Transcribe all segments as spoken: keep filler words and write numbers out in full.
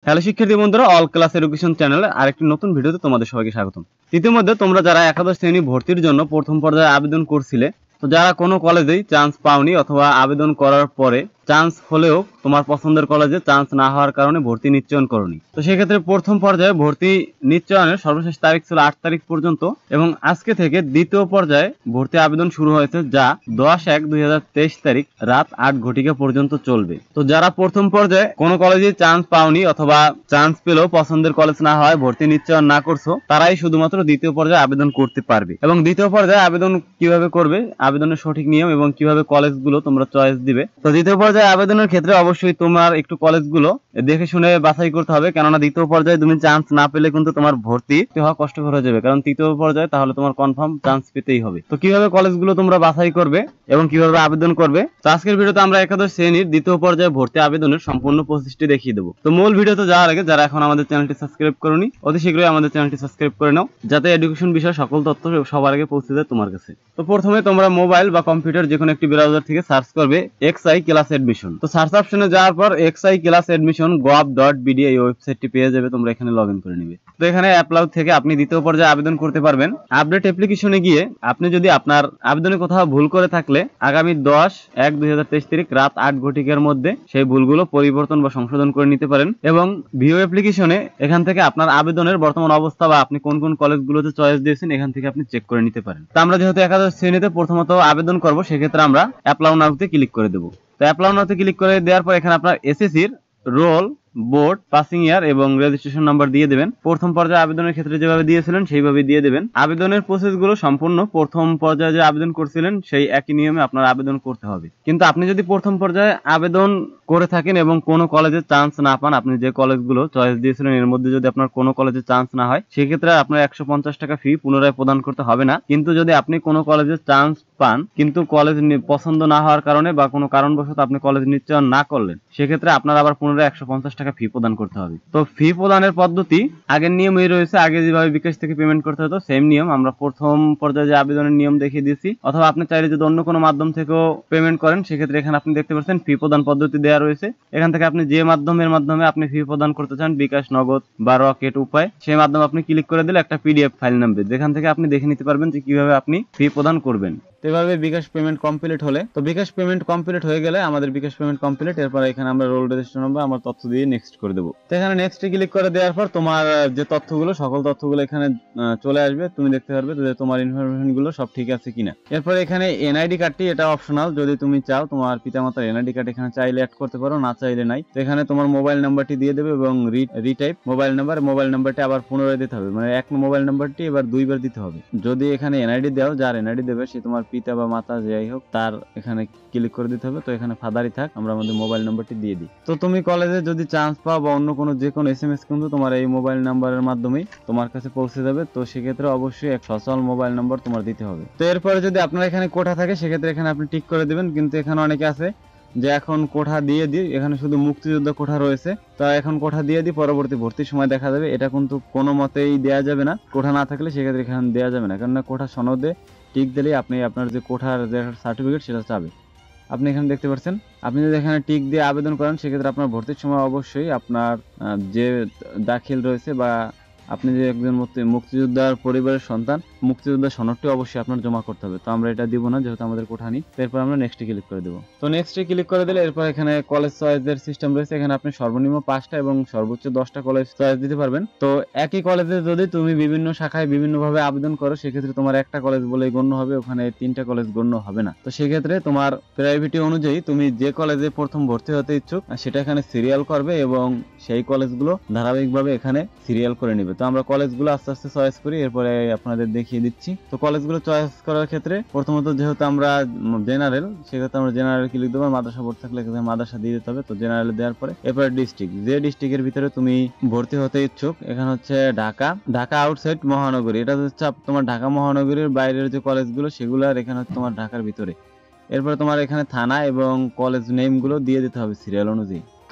Hello শিক্ষার্থী বন্ধুরা, all class education চ্যানেলে আরেকটি নতুন ভিডিওতে তোমাদের সবাইকে স্বাগতম। ইতিমধ্যে তোমরা যারা একাদশ শ্রেণী ভর্তির জন্য প্রথম পর্যায়ে আবেদন করছিলে, তো যারা কোনো কলেজেই চান্স পাওনি অথবা আবেদন করার পরে চান্স হলেও তোমার পছন্দের কলেজে চান্স না হওয়ার কারণে ভর্তি নিশ্চয়ন করনি, তো সেক্ষেত্রে প্রথম পর্যায়ে ভর্তি নিশ্চয়নের সর্বশেষ তারিখ ছিল আট তারিখ পর্যন্ত এবং আজকে থেকে দ্বিতীয় পর্যায়ে ভর্তি আবেদন শুরু হয়েছে, যা দশ এক দুই হাজার তেইশ তারিখ রাত আট ঘটিকা পর্যন্ত চলবে। তো যারা প্রথম পর্যায়ে কোনো কলেজে চান্স পাওনি অথবা চান্স পেলেও পছন্দের কলেজ না হয় ভর্তি নিশ্চয়ন না করছো, তারাই শুধুমাত্র দ্বিতীয় পর্যায়ে আবেদন করতে পারবে। এবং দ্বিতীয় পর্যায়ে আবেদন কিভাবে করবে, আবেদনের সঠিক নিয়ম এবং কিভাবে কলেজগুলো তোমরা চয়েস দিবে। তো দ্বিতীয় পর্যায়ে আবেদনের ক্ষেত্রে অবশ্যই তোমার একটু কলেজগুলো দেখে শুনে বাছাই করতে হবে, কেননা দ্বিতীয় পর্যায়ে তুমি চান্স না পেলে কিন্তু তোমার ভর্তি হওয়া কষ্টকর হয়ে যাবে, কারণ তৃতীয় পর্যায়ে তাহলে তোমার কনফার্ম চান্স পেতেই হবে। তো কিভাবে কলেজগুলো তোমরা বাছাই করবে এবং কিভাবে আবেদন করবে, তো আজকের ভিডিওতে আমরা একাদশ শ্রেণীর দ্বিতীয় পর্যায়ে ভর্তি আবেদনের সম্পূর্ণ প্রসেসটি দেখিয়ে দেবো। তো মূল ভিডিওতে যাওয়ার আগে যারা এখন আমাদের চ্যানেলটি সাবস্ক্রাইব করোনি, অতি শীঘ্রই আমাদের চ্যানেলটি সাবস্ক্রাইব করে নাও, যাতে এডুকেশন বিষয়ে সকল তথ্য সবার আগে পৌঁছে যায় তোমার কাছে। তো প্রথমে তোমরা মোবাইল বা কম্পিউটার যে কোনো একটি ব্রাউজার থেকে সার্চ করবে এক্সআই ক্লাস এডমিশন। তো সার্চ অপশনে যাওয়ার পর XI class admission gov dot BD এই ওয়েবসাইটটি পেয়ে যাবে, তোমরা এখানে লগ ইন করে নিবে। তো এখানে অ্যাপ্লাই থেকে আপনি দ্বিতীয় পর্যায়ে আবেদন করতে পারবেন। আপডেট অ্যাপ্লিকেশনে গিয়ে আপনি যদি আপনার আবেদনে কোথাও ভুল করে থাকলে আগামী দশ এক দুই হাজার তেইশ তারিখ রাত আট ঘটিকার মধ্যে সেই ভুলগুলো পরিবর্তন বা সংশোধন করে নিতে পারেন। এবং ভিও অ্যাপ্লিকেশনে এখান থেকে আপনার আবেদনের বর্তমান অবস্থা বা আপনি কোন কোন কলেজগুলোতে চয়েস দিয়েছেন এখান থেকে আপনি চেক করে নিতে পারেন। তো আমরা যেহেতু একাদশ শ্রেণীতে প্রথমত আবেদন করব, সেক্ষেত্রে আমরা অ্যাপ্লাই নাওতে ক্লিক করে দেবো। তো অ্যাপ্লাই নাওতে ক্লিক করে দেওয়ার পর এখানে আপনার এসএসসির রোল, বোর্ড, পাসিং ইয়ার এবং রেজিস্ট্রেশন নাম্বার দিয়ে দেবেন। প্রথম পর্যায়ে আবেদনের ক্ষেত্রে যেভাবে দিয়েছিলেন সেইভাবে দিয়ে দেবেন। আবেদনের প্রসেসগুলো সম্পূর্ণ প্রথম পর্যায়ে যে আবেদন করছিলেন সেই একই নিয়মে আপনার আবেদন করতে হবে। কিন্তু আপনি যদি প্রথম পর্যায়ে আবেদন করে থাকেন এবং কোনো কলেজে চান্স না পান, আপনি যে কলেজগুলো চয়েস দিয়েছিলেন এর মধ্যে যদি আপনার কোনো কলেজে চান্স না হয়, সেক্ষেত্রে আপনার একশো পঞ্চাশ টাকা ফি পুনরায় প্রদান করতে হবে না। কিন্তু যদি আপনি কোনো কলেজে চান্স পান কিন্তু কলেজ পছন্দ না হওয়ার কারণে বা কোনো কারণবশত আপনি কলেজ নিশ্চয়ন না করলেন, সেক্ষেত্রে আপনার আবার পুনরায় একশো পঞ্চাশ টাকা ফি প্রদান করতে হবে। তো ফি প্রদানের পদ্ধতি আগের নিয়মই রয়েছে, আগে যেভাবে বিকাশ থেকে পেমেন্ট করতে হতো সেম নিয়ম আমরা প্রথম পর্যায়ে যে আবেদনের নিয়ম দেখিয়ে দিয়েছি। অথবা আপনি চাইলে যদি অন্য কোনো মাধ্যম থেকেও পেমেন্ট করেন, সেক্ষেত্রে এখানে আপনি দেখতে পাচ্ছেন ফি প্রদান পদ্ধতি দেওয়া রয়েছে। এখান থেকে আপনি যে মাধ্যমের মাধ্যমে আপনি ফি প্রদান করতে চান, বিকাশ, নগদ বা রকেট উপায়, সেই মাধ্যমে আপনি ক্লিক করে দিলে একটা পিডিএফ ফাইল নামবে, যেখান থেকে আপনি দেখে নিতে পারবেন যে কিভাবে আপনি ফি প্রদান করবেন। এভাবে বিকাশ পেমেন্ট কমপ্লিট হলে, তো বিকাশ পেমেন্ট কমপ্লিট হয়ে গেলে আমাদের বিকাশ পেমেন্ট কমপ্লিট, এরপর এখানে আমরা রোল রেজিস্ট্রেশন নাম্বার আমার তথ্য দিয়ে নেক্সট করে দেবো। তো এখানে নেক্সটে ক্লিক করে দেওয়ার পর তোমার যে তথ্যগুলো সকল তথ্যগুলো এখানে চলে আসবে, তুমি দেখতে পারবে যে তোমার ইনফরমেশন গুলো সব ঠিক আছে কিনা। এরপর এখানে এনআইডি কার্ডটি এটা অপশনাল, যদি তুমি চাও তোমার পিতামাতার এনআইডি কার্ড এখানে চাইলে অ্যাড করতে পারো, না চাইলে নাই। তো এখানে তোমার মোবাইল নাম্বারটি দিয়ে দেবে এবং রিটাইপ মোবাইল নাম্বার, মোবাইল নাম্বারটি আবার পুনরায় দিতে হবে, মানে এক মোবাইল নাম্বারটি এবার দুইবার দিতে হবে। যদি এখানে এনআইডি দাও, যার এনআইডি দেবে সে তোমার পিতা বা মাতা যাই হোক, তার এখানে ক্লিক করে দিতে হবে। তো এখানে ফাদারই থাক, আমরা আমাদের মোবাইল নাম্বারটি দিয়ে দিই। তো তুমি কলেজে যদি চান্স পাও বা অন্য কোনো যে কোনো এসএমএস কিন্তু তোমার এই মোবাইল নাম্বারের মাধ্যমেই তোমার কাছে পৌঁছে যাবে। তো সেক্ষেত্রে অবশ্যই এক সচল মোবাইল নাম্বার তোমার দিতে হবে। তো এরপরে যদি আপনার এখানে কোঠা থাকে সেক্ষেত্রে এখানে আপনি টিক করে দিবেন। কিন্তু এখানে অনেকে আছে যে এখন কোঠা দিয়ে দিই, এখানে শুধু মুক্তিযোদ্ধা কোঠা রয়েছে, তা এখন কোঠা দিয়ে দিই, পরবর্তী ভর্তির সময় দেখা যাবে, এটা কিন্তু কোনো মতেই দেওয়া যাবে না। কোঠা না থাকলে সেক্ষেত্রে এখানে দেওয়া যাবে না, কেননা কোঠা সনদে টিক দিলে আপনি আপনার যে কোঠার যে সার্টিফিকেট সেটা চাবে। আপনি এখানে দেখতে পাচ্ছেন, আপনি যদি এখানে টিক দিয়ে আবেদন করেন সেক্ষেত্রে আপনার ভর্তির সময় অবশ্যই আপনার যে দাখিল রয়েছে বা আপনি যে একজন মুক্তিযোদ্ধার পরিবারের সন্তান, মুক্তিযোদ্ধার সনদটি অবশ্যই আপনার জমা করতে হবে। তো আমরা এটা দিব না যেহেতু আমাদের কোঠা নেই, এরপর আমরা নেক্সটে ক্লিক করে দেবো। তো নেক্সটে ক্লিক করে দিলে এরপর এখানে কলেজ চয়েসের সিস্টেম রয়েছে, এখানে আপনি সর্বনিম্ন পাঁচটা এবং সর্বোচ্চ দশটা কলেজ চয়েস দিতে পারবেন। তো একই কলেজে যদি তুমি বিভিন্ন শাখায় বিভিন্নভাবে আবেদন করো সেক্ষেত্রে তোমার একটা কলেজ বলেই গণ্য হবে, ওখানে তিনটা কলেজ গণ্য হবে না। তো সেক্ষেত্রে তোমার প্রায়োরিটি অনুযায়ী তুমি যে কলেজে প্রথম ভর্তি হতে ইচ্ছুক সেটা এখানে সিরিয়াল করবে এবং সেই কলেজগুলো ধারাবাহিকভাবে এখানে সিরিয়াল করে নেবে। তো আমরা কলেজগুলো আস্তে আস্তে চয়েস করি, এরপরে আপনাদের দেখিয়ে দিচ্ছি। তো কলেজগুলো চয়েস করার ক্ষেত্রে প্রথমত যেহেতু আমরা জেনারেল, সেক্ষেত্রে আমরা জেনারেল ক্লিক দেবো। মাদ্রাসা বোর্ড থাকলে মাদ্রাসা দিয়ে দিতে হবে। তো জেনারেল দেওয়ার পরে এরপরে ডিস্ট্রিক্ট, যে ডিস্ট্রিক্টের ভিতরে তুমি ভর্তি হতে ইচ্ছুক, এখানে হচ্ছে ঢাকা, ঢাকা আউটসাইড মহানগরী, এটা হচ্ছে তোমার ঢাকা মহানগরীর বাইরের যে কলেজগুলো সেগুলো, আর এখানে হচ্ছে তোমার ঢাকার ভিতরে। এরপরে তোমার এখানে থানা এবং কলেজ নেমগুলো দিয়ে দিতে হবে সিরিয়াল অনুযায়ী। তো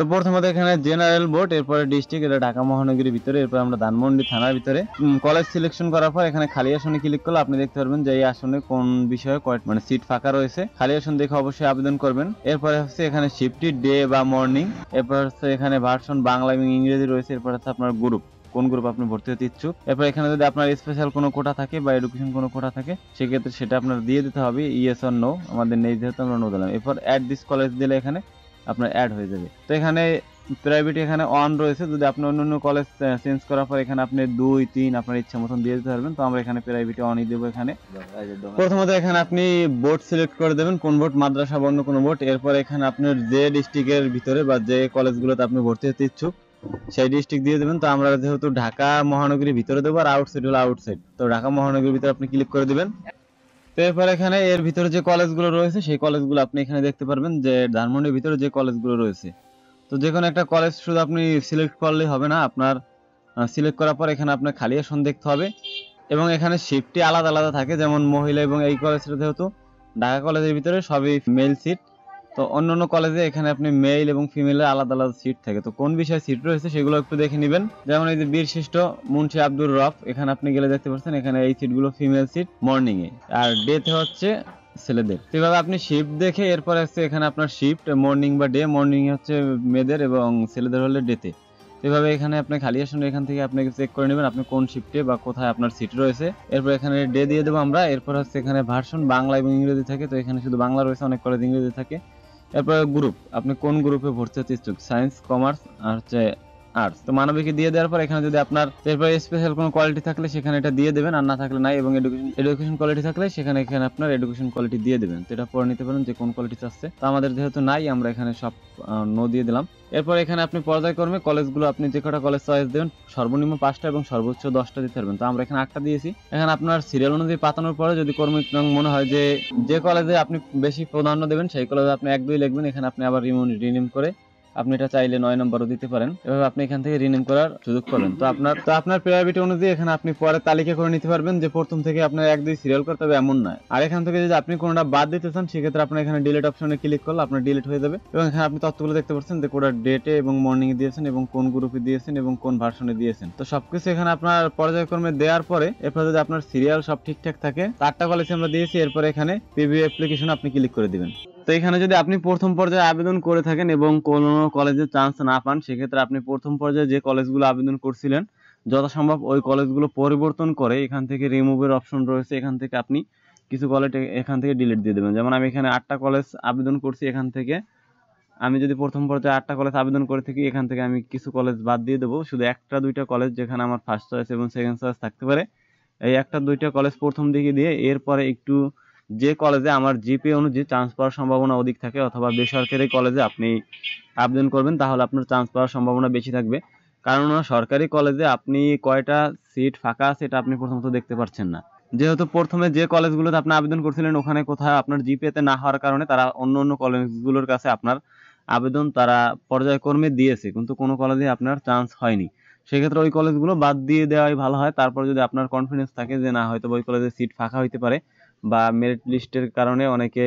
তো প্রথমত এখানে জেনারেল বোর্ড, এরপরে ডিস্ট্রিক্ট, এটা ঢাকা মহানগরীর ভিতরে, এরপর আমরা ধানমন্ডি থানার ভিতরে। কলেজ সিলেকশন করার পর এখানে খালি আসনে ক্লিক করলে আপনি দেখতে পারবেন যে এই আসনে কোন বিষয়ে মানে সিট ফাঁকা রয়েছে। খালি আসন দেখে অবশ্যই আবেদন করবেন। এরপরে হচ্ছে এখানে শিফটি ডে বা মর্নিং, এরপর হচ্ছে এখানে ভার্সন বাংলা এবং ইংরেজি রয়েছে, এরপর হচ্ছে আপনার গ্রুপ, কোন গ্রুপ আপনি ভর্তি হতে ইচ্ছুক। এরপর এখানে যদি আপনার স্পেশাল কোনো কোটা থাকে বা এডুকেশন কোনো কোটা থাকে সেক্ষেত্রে সেটা আপনার দিয়ে দিতে হবে, ইয়েস অর নো। আমাদের নেই যেহেতু আমরা নো দিলাম। এরপর অ্যাড দিস কলেজ দিলে এখানে আপনার অ্যাড হয়ে যাবে। তো এখানে প্রাইভেট এখানে অন রয়েছে, যদি আপনি অন্য অন্য কলেজ চেঞ্জ করার পর এখানে আপনি দুই তিন আপনার ইচ্ছা মতন দিয়ে দিতে পারবেন। তো আমরা এখানে প্রাইভেটে অনই দেবো। এখানে প্রথমত এখানে আপনি বোর্ড সিলেক্ট করে দেবেন, কোন বোর্ড, মাদ্রাসা বা অন্য কোনো বোর্ড। এরপর এখানে আপনার যে ডিস্ট্রিক্টের ভিতরে বা যে কলেজগুলোতে আপনি ভর্তি হতে ইচ্ছুক সেই ডিস্ট্রিক্ট দিয়ে দেবেন। তো আমরা যেহেতু ঢাকা মহানগরীর ভিতরে দেবো আর আউটসাইড হলো আউটসাইড, তো ঢাকা মহানগরীর ভিতরে আপনি ক্লিক করে দিবেন। তো এরপর এখানে এর ভিতরে যে কলেজগুলো রয়েছে সেই কলেজগুলো আপনি এখানে দেখতে পারবেন যে ধানমন্ডির ভিতরে যে কলেজগুলো রয়েছে। তো যে কোনো একটা কলেজ শুধু আপনি সিলেক্ট করলেই হবে না, আপনার সিলেক্ট করার পর এখানে আপনার খালি আসন দেখতে হবে এবং এখানে শিফটটি আলাদা আলাদা থাকে, যেমন মহিলা এবং এই কলেজটা যেহেতু ঢাকা কলেজের ভিতরে সবই মেল সিট, তো অন্য অন্য কলেজে এখানে আপনি মেল এবং ফিমেলের আলাদা আলাদা সিট থাকে। তো কোন বিষয়ে সিট রয়েছে সেগুলো একটু দেখে নেবেন। যেমন এই যে বীরশ্রেষ্ঠ মুন্সি আব্দুর রফ, এখানে আপনি গেলে দেখতে পাচ্ছেন এখানে এই সিটগুলো ফিমেল সিট মর্নিং এ, আর ডেতে হচ্ছে ছেলেদের। এভাবে আপনি শিফট দেখে এরপর হচ্ছে এখানে আপনার শিফট মর্নিং বা ডে, মর্নিং হচ্ছে মেয়েদের এবং ছেলেদের হলে ডেতে। এভাবে এখানে আপনি খালি আসন এখান থেকে আপনি চেক করে নেবেন আপনি কোন শিফটে বা কোথায় আপনার সিট রয়েছে। এরপর এখানে ডে দিয়ে দেবো আমরা। এরপর হচ্ছে এখানে ভার্সন বাংলা এবং ইংরেজি থাকে, তো এখানে শুধু বাংলা রয়েছে, অনেক কলেজ ইংরেজি থাকে। এরপর গ্রুপ, আপনি কোন গ্রুপে ভর্তি হতে ইচ্ছুক, সায়েন্স, কমার্স আর হচ্ছে আর্টস। তো মানবিকে দিয়ে দেওয়ার পর এখানে যদি আপনার এরপর স্পেশাল কোনো কোয়ালিটি থাকলে সেখানে এটা দিয়ে দেবেন, আর না থাকলে নাই। এবং এডুকেশন এডুকেশন কোয়ালিটি থাকলে সেখানে এখানে আপনার এডুকেশন কোয়ালিটি দিয়ে দেবেন। তো এটা পরে নিতে পারেন যে কোন কোয়ালিটি চাচ্ছে। তো আমাদের যেহেতু নাই আমরা এখানে সব নো দিয়ে দিলাম। এরপর এখানে আপনি পর্যায়ক্রমে কলেজগুলো আপনি যে কটা কলেজ চয়েস দেবেন সর্বনিম্ন পাঁচটা এবং সর্বোচ্চ দশটা দিতে পারবেন। তো আমরা এখানে আটটা দিয়েছি। এখানে আপনার সিরিয়াল অনুযায়ী পাতানোর পরে যদি কর্মী মনে হয় যে যে কলেজে আপনি বেশি প্রাধান্য দেবেন সেই কলেজে আপনি এক দুই লিখবেন। এখানে আপনি আবার রিনেম করে আপনি এটা চাইলে নয় নম্বরও দিতে পারেন। এভাবে আপনি এখান থেকে রিনেম করার সুযোগ পাবেন। তো আপনার তো আপনার প্রায়োরিটি অনুযায়ী এখানে আপনি পরে তালিকা করে নিতে পারবেন যে প্রথম থেকে আপনার এক দুই সিরিয়াল করতে হবে এমন নয়। আর এখান থেকে যদি আপনি কোনটা বাদ দিতে চান সেক্ষেত্রে আপনার এখানে ডিলিট অপশনে ক্লিক করলে আপনার ডিলিট হয়ে যাবে। এবং এখানে আপনি তথ্যগুলো দেখতে পাচ্ছেন যে কোনটা ডেটে এবং মর্নিং এ দিয়েছেন এবং কোন গ্রুপে দিয়েছেন এবং কোন ভার্সনে দিয়েছেন। তো সবকিছু এখানে আপনার পর্যায়ক্রমে দেওয়ার পরে এরপর যদি আপনার সিরিয়াল সব ঠিকঠাক থাকে, চারটা কলেজ আমরা দিয়েছি, এরপর এখানে প্রিভিউ অ্যাপ্লিকেশন আপনি ক্লিক করে দিবেন। তো এখানে যদি আপনি প্রথম পর্যায়ে আবেদন করে থাকেন এবং কোনো কলেজে চান্স না পান সেক্ষেত্রে আপনি প্রথম পর্যায়ে যে কলেজগুলো আবেদন করছিলেন যথাসম্ভব ওই কলেজগুলো পরিবর্তন করে এখান থেকে রিমুভের অপশন রয়েছে, এখান থেকে আপনি কিছু কলেজ এখান থেকে ডিলিট দিয়ে দেবেন। যেমন আমি এখানে আটটা কলেজ আবেদন করছি, এখান থেকে আমি যদি প্রথম পর্যায়ে আটটা কলেজ আবেদন করে থাকি এখান থেকে আমি কিছু কলেজ বাদ দিয়ে দেবো, শুধু একটা দুইটা কলেজ যেখানে আমার ফার্স্ট চয়েস এবং সেকেন্ড চয়েস থাকতে পারে এই একটা দুইটা কলেজ প্রথম দিকে দিয়ে এরপরে একটু যে কলেজে আমার জিপি অনুযায়ী চান্স পাওয়ার সম্ভাবনা অধিক থাকে অথবা বেসরকারি কলেজে আপনি আবেদন করবেন তাহলে আপনার চান্স পাওয়ার সম্ভাবনা বেশি থাকবে। কারণ সরকারি কলেজে আপনি কয়টা সিট ফাঁকা আছে এটা আপনি প্রথমত দেখতে পাচ্ছেন না, যেহেতু প্রথমে যে কলেজগুলোতে আপনি আবেদন করছিলেন ওখানে কোথাও আপনার জিপিএতে না হওয়ার কারণে তারা অন্য অন্য কলেজগুলোর কাছে আপনার আবেদন তারা পর্যায়ক্রমে দিয়েছে কিন্তু কোনো কলেজে আপনার চান্স হয়নি। সেক্ষেত্রে ওই কলেজগুলো বাদ দিয়ে দেওয়াই ভালো হয়। তারপর যদি আপনার কনফিডেন্স থাকে যে না হয়তো ওই কলেজে সিট ফাঁকা হইতে পারে বা মেরিট লিস্টের কারণে অনেকে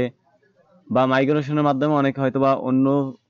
বা মাইগ্রেশনের মাধ্যমে অনেকে হয়তো বা অন্য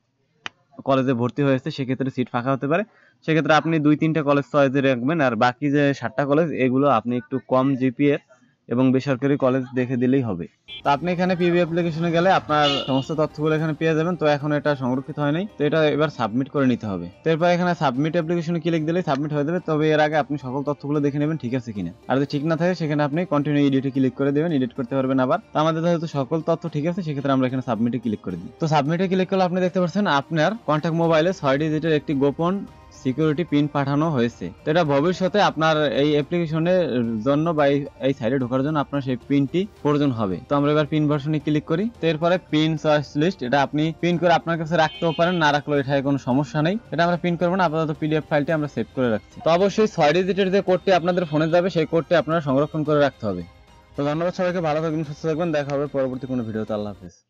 কলেজে ভর্তি হয়েছে সেক্ষেত্রে সিট ফাঁকা হতে পারে, সেক্ষেত্রে আপনি দুই তিনটা কলেজ চয়েসে রাখবেন আর বাকি যে সাতটা কলেজ এগুলো আপনি একটু কম জিপিএ এবং বেসরকারি কলেজ দেখে দিলেই হবে। তো আপনি এখানে পিভি অ্যাপ্লিকেশনে গেলে আপনার সমস্ত তথ্যগুলো এখানে পেয়ে যাবেন। তো এখন এটা সংরক্ষিত হয় নাই, তো এটা এবার সাবমিট করে নিতে হবে। তো এরপর এখানে সাবমিট অ্যাপ্লিকেশনে ক্লিক দিলেই সাবমিট হয়ে যাবে, তবে এর আগে আপনি সকল তথ্যগুলো দেখে নেবেন ঠিক আছে কিনা। আর যদি ঠিক না থাকে সেখানে আপনি কন্টিনিউ এডিটে ক্লিক করে দেবেন, এডিট করতে পারবেন আবার। তো আমাদের যেহেতু সকল তথ্য ঠিক আছে সেক্ষেত্রে আমরা এখানে সাবমিটে ক্লিক করে দিই। তো সাবমিটে ক্লিক করলে আপনি দেখতে পাচ্ছেন আপনার কন্ট্যাক্ট মোবাইলে ছয় ডিজিটের একটি গোপন সিকিউরিটি পিন পাঠানো হয়েছে। তো এটা ভবিষ্যতে আপনার এই অ্যাপ্লিকেশনের জন্য বা এই সাইটে ঢোকার জন্য আপনার সেই পিনটি প্রয়োজন হবে। তো আমরা এবার পিন ভার্সনে ক্লিক করি। তো এরপরে পিন চয়েস লিস্ট, এটা আপনি পিন করে আপনার কাছে রাখতেও পারেন, না রাখলেও এটায় কোনো সমস্যা নেই। এটা আমরা পিন করবো না, আপাতত পিডিএফ ফাইলটি আমরা সেভ করে রাখছি। তো অবশ্যই ছয় ডিজিটের যে কোডটি আপনাদের ফোনে যাবে সেই কোডটি আপনারা সংরক্ষণ করে রাখতে হবে। তো ধন্যবাদ সবাইকে, ভালো থাকবেন, সুস্থ থাকবেন, দেখা হবে পরবর্তী কোনো ভিডিওতে। আল্লাহ হাফেজ।